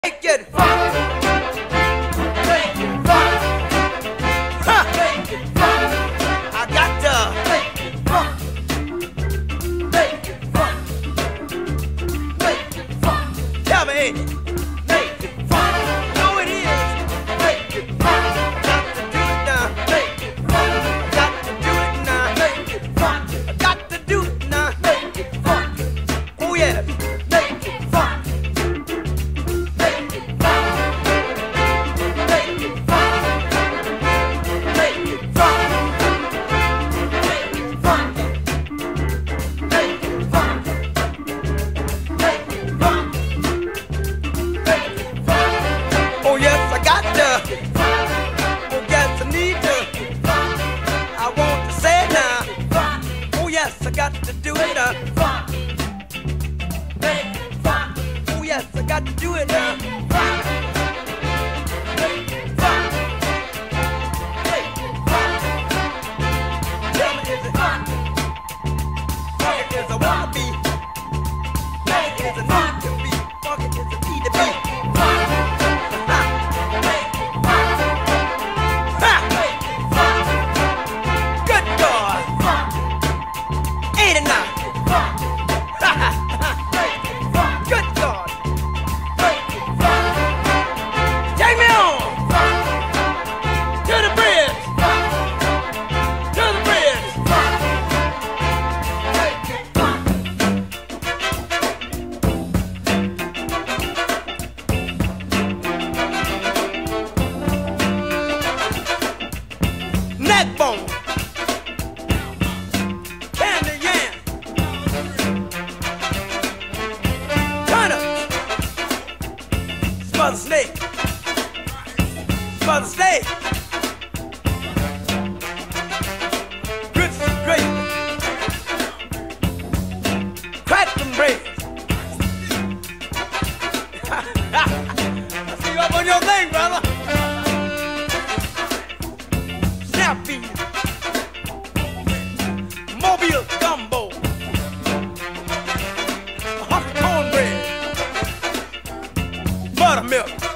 Make it fun. Make it fun. Huh. Make it fun. I got to make it fun. Make it fun. Make it fun. Tell me, ain't it? Make it fun. No, it is. Make it fun. Got to do it now. Make it fun. Got to do it now. Make it fun. I got to do it now. Make it fun. Oh yeah. Make it fun. Oh yes, I got to. Oh yes, I need to. I want to say it now. Oh yes, I got to do it now. Oh yes, I got to do it now. Tell me, is it fun? Funky is a wanna be. Funky is a need to be. Funky is a need to be. Good God! 89. Good God! Take me on to the bridge. To the bridge. Neck bone. Candy yam. Turnip. Smother snake. Smother snake. Grits and gravy. Crack them bread. I see you up on your thing, brother. Snap beans. Mobile gumbo. Hot cornbread. Buttermilk.